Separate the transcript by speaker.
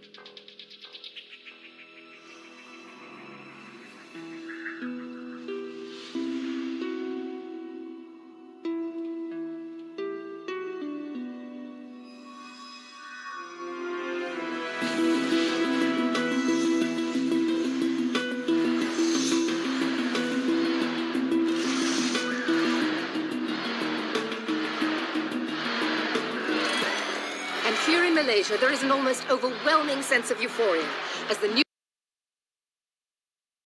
Speaker 1: And here in Malaysia, there is an almost overwhelming sense of euphoria as the new